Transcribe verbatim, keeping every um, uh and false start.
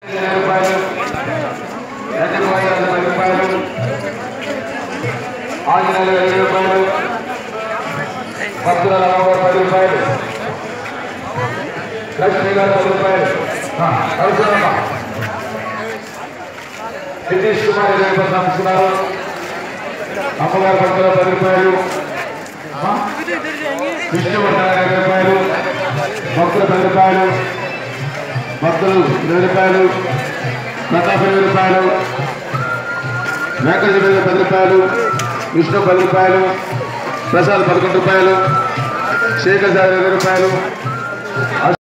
Sitish Kumar Idol Samsunaru, Ammagar Bhaktula పది రూపాయలు, Vishnuvardhana ఇరవై రూపాయలు, భక్తులు పది రూపాయలు, భక్తులు ఇరవై రూపాయలు, ప్రతాప్ ఇరవై రూపాయలు, వెంకట పది రూపాయలు, విష్ణు పది రూపాయలు, ప్రసాద్ పదకొండు రూపాయలు, శేఖర్ సార్ ఇరవై రూపాయలు,